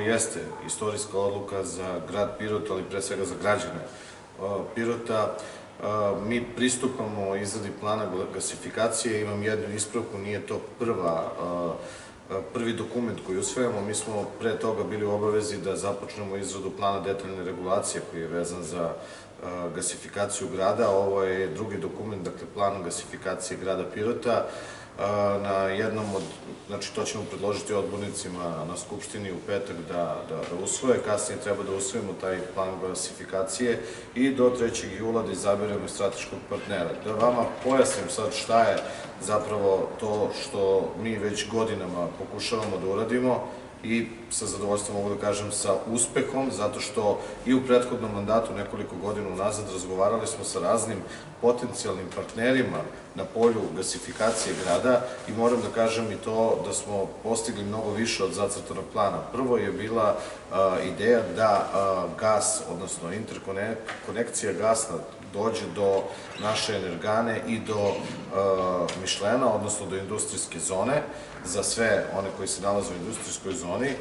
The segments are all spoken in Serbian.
jeste istorijska odluka za grad Pirot, ali pre svega za građane Pirota. Mi pristupamo izradi plana gasifikacije, imam jednu ispravku, nije to prvi dokument koji usvajamo. Mi smo pre toga bili u obavezi da započnemo izradu plana detaljne regulacije koji je vezan za gasifikaciju grada. Ovo je drugi dokument, dakle plan gasifikacije grada Pirota. Na jednom od, znači to ćemo predložiti odbornicima na Skupštini u petak da usvoje, kasnije treba da usvojimo taj plan gasifikacije i do 3. jula da izaberemo strateškog partnera. Da vama pojasnim sad šta je zapravo to što mi već godinama pokušavamo da uradimo i sa zadovoljstvom mogu da kažem sa uspehom, zato što i u prethodnom mandatu nekoliko godina unazad razgovarali smo sa raznim potencijalnim partnerima na polju gasifikacije grada i moram da kažem i to da smo postigli mnogo više od zacrtanog plana. Prvo je bila ideja da gas, odnosno interkonekcija gasna dođe do naše energane i do Mišlena, odnosno do industrijske zone, za sve one koji se nalaze u industrijskoj zoni,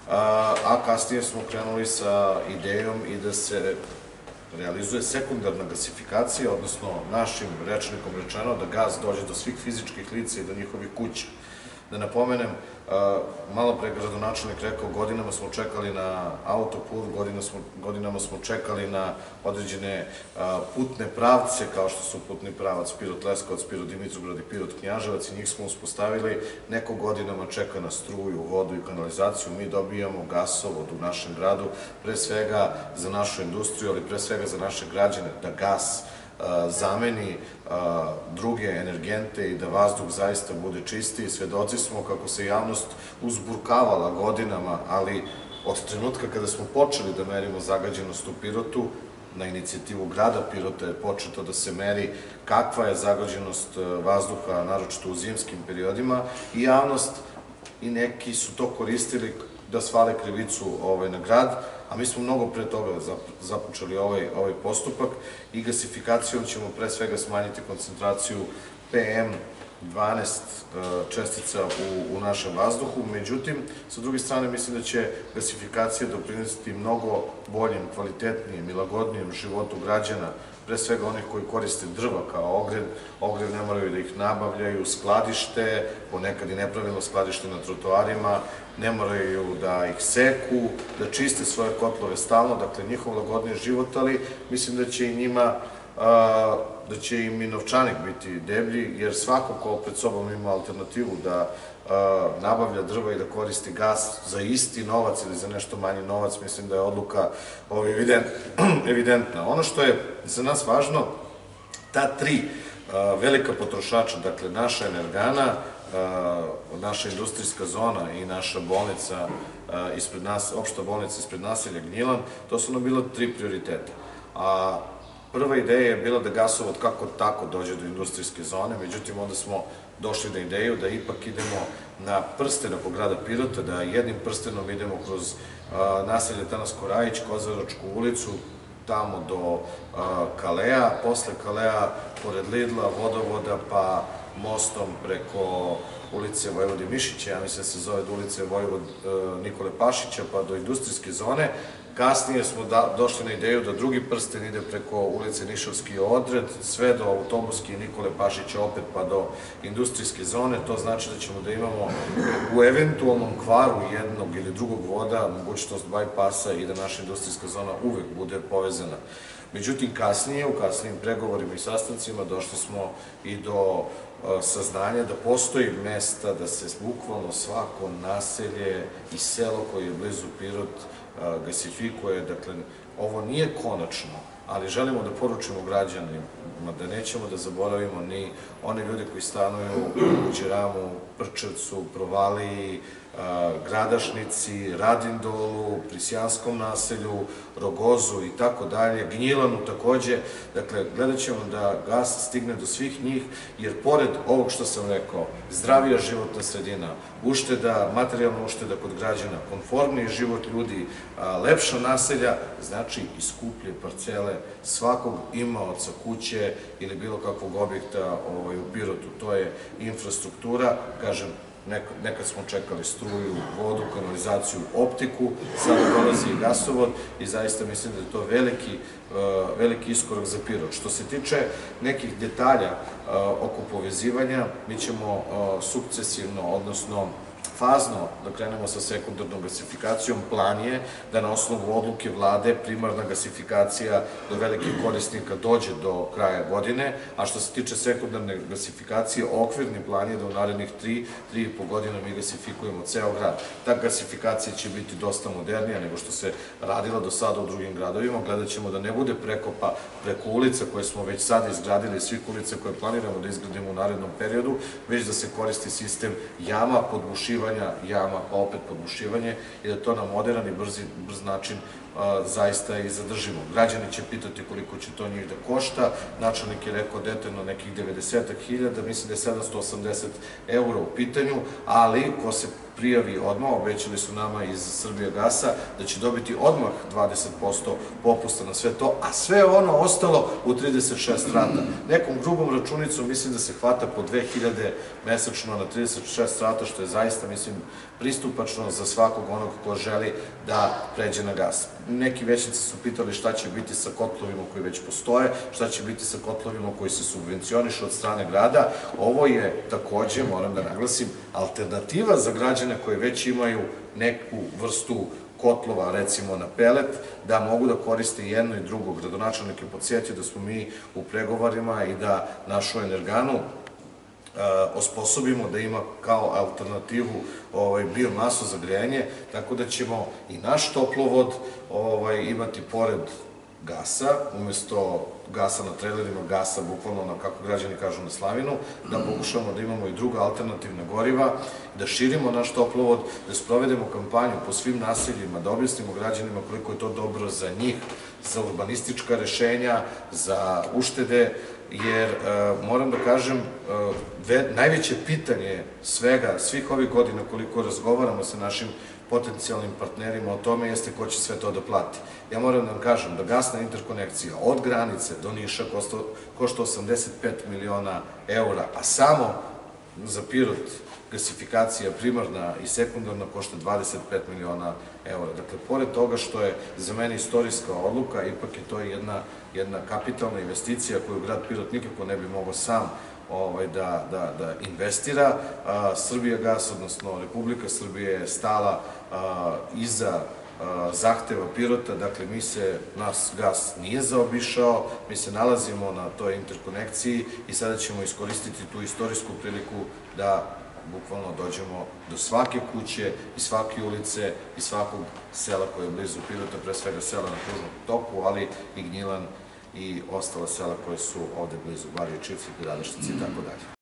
a kasnije smo krenuli sa idejom i da se realizuje sekundarna gasifikacija, odnosno našim rečnikom rečeno da gas dođe do svih fizičkih lica i do njihovih kuća. Da napomenem, malo pre gradonačelnik rekao, godinama smo čekali na autoput, godinama smo čekali na određene putne pravce, kao što su putni pravac Pirot-Leskovac, Pirot-Dimitrovgrad i Pirot-Knjaževac, i njih smo uspostavili. Neko godinama čeka na struju, vodu i kanalizaciju. Mi dobijamo gasovod u našem gradu, pre svega za našu industriju, ali pre svega za naše građane, da gas zameni druge energente i da vazduh zaista bude čistiji. Svedoci smo kako se javnost uzburkavala godinama, ali od trenutka kada smo počeli da merimo zagađenost u Pirotu, na inicijativu grada Pirota je početo da se meri kakva je zagađenost vazduha, naročito u zimskim periodima, i javnost i neki su to koristili da svale krivicu na grad, a mi smo mnogo pre toga započeli ovaj postupak i gasifikacijom ćemo pre svega smanjiti koncentraciju PM12 čestica u našem vazduhu. Međutim, sa druge strane, mislim da će gasifikacija doprinesti mnogo boljem, kvalitetnijem i lagodnijem životu građana, pre svega onih koji koriste drva kao ogrev ne moraju da ih nabavljaju, skladište, ponekad i nepravilno skladište na trotoarima, ne moraju da ih seku, da čiste svoje kotlove stalno, dakle njihov lagodniji život, ali mislim da će i njima, da će im i novčanik biti deblji, jer svako ko pred sobom ima alternativu da nabavlja drva i da koristi gas za isti novac ili za nešto manji novac, mislim da je odluka evidentna. Ono što je za nas važno, ta tri velika potrošača, dakle naša energana, naša industrijska zona i naša bolnica ispred nas, opšta bolnica ispred naselja Gnjilan, to su nam bila tri prioriteta. A prva ideja je bila da gasovod kako tako dođe do industrijske zone, međutim onda smo došli na ideju da ipak idemo na prsten oko grada Pirota, da jednim prstenom idemo kroz naselje Tanasko Rajić, Kozaračku ulicu, tamo do Kalea, posle Kalea, pored Lidla, vodovoda, pa mostom preko ulice Vojvode Mišića, ja mislim da se zove ulice Nikole Pašića, pa do industrijske zone. Kasnije smo došli na ideju da drugi prsten ide preko ulice Nišavski odred, sve do autobuske Nikole Pašića, opet pa do industrijske zone. To znači da ćemo da imamo u eventualnom kvaru jednog ili drugog voda mogućnost bajpasa i da naša industrijska zona uvek bude povezana. Međutim, kasnije, u kasnijim pregovorima i sastancima, došli smo i do saznanja da postoji mesta da se bukvalno svako naselje i selo koje je blizu Pirot gasifikuje. Dakle, ovo nije konačno, ali želimo da poručimo građanima da nećemo da zaboravimo ni one ljude koji stanuju u Đeramu, Prčevcu, Provaliji, Gradašnici, Radindolu, Prisjanskom naselju, Rogozu i tako dalje, Gnjilanu takođe. Dakle, gledat ćemo da gas stigne do svih njih, jer pored ovog što sam rekao, zdravija životna sredina, ušteda, materijalna ušteda kod građana, konformniji život ljudi, lepša naselja, znači i skuplje parcele svakog imaoca kuće ili bilo kakvog objekta u Pirotu. To je infrastruktura, kažem, nekad smo čekali struju, vodu, kanalizaciju, optiku, sada dolazi i gasovod i zaista mislim da je to veliki iskorak za Pirot. Što se tiče nekih detalja oko povezivanja, mi ćemo sukcesivno, odnosno fazno da krenemo sa sekundarnom gasifikacijom. Plan je da na osnovu odluke vlade primarna gasifikacija do velikih korisnika dođe do kraja godine, a što se tiče sekundarne gasifikacije, okvirni plan je da u narednih 3,5 godina mi gasifikujemo ceo grad. Ta gasifikacija će biti dosta modernija nego što se radila do sada u drugim gradovima. Gledat ćemo da ne bude prekopa preko ulica koje smo već sada izgradili, svih ulica koje planiramo da izgradimo u narednom periodu, već da se koristi sistem jama, podbušivanja jama, pa opet podbušivanje i da to na modern i brz način zaista i zadržimo. Građani će pitati koliko će to njih da košta, načelnik je rekao detaljno nekih 90.000, mislim da je 780 € u pitanju, ali ko se prijavi odmah, obećali su nama iz Srbijagasa da će dobiti odmah 20% popusta na sve to, a sve ono ostalo u 36 rata. Nekom grubom računicom mislim da se hvata po 2000 mesečno na 36 rata, što je zaista, mislim, pristupačno za svakog onog ko želi da pređe na gas. Neki većnici su pitali šta će biti sa kotlovima koji već postoje, šta će biti sa kotlovima koji se subvencionišu od strane grada. Ovo je takođe, moram da naglasim, alternativa za građane koji već imaju neku vrstu kotlova, recimo na pelet, da mogu da koriste jedno i drugo. Gradonačelnik je podsjetio da smo mi u pregovorima i da našu energanu osposobimo da ima kao alternativu biomasu za grejanje, tako da ćemo i naš toplovod imati pored gasa, umesto gasa na trailerima, gasa bukvalno, kako građani kažu, na slavinu, da pokušamo da imamo i druga alternativna goriva, da širimo naš toplovod, da sprovedemo kampanju po svim naseljima, da objasnimo građanima koliko je to dobro za njih, za urbanistička rešenja, za uštede, jer moram da kažem, najveće pitanje svih ovih godina koliko razgovaramo sa našim potencijalnim partnerima o tome jeste ko će sve to da plati. Ja moram da vam kažem da gasna interkonekcija od granice do Niša košta 85 miliona €, a samo za Pirot gasifikacija primarna i sekundarna košta 25 miliona €. Dakle, pored toga što je za mene istorijska odluka, ipak je to jedna kapitalna investicija koju grad Pirot nikako ne bi mogao sam da investira. Srbijagas, odnosno Republika Srbije je stala iza zahteva Pirota, dakle nas gas nije zaobišao, mi se nalazimo na toj interkonekciji i sada ćemo iskoristiti tu istorijsku priliku da bukvalno dođemo do svake kuće i svake ulice i svakog sela koje je blizu Pirota, pre svega sela na Kružnom toku, ali i Gnjilan i ostala sela koje su ovde blizu, Barije, Čiflik, Gradašnici i tako dalje.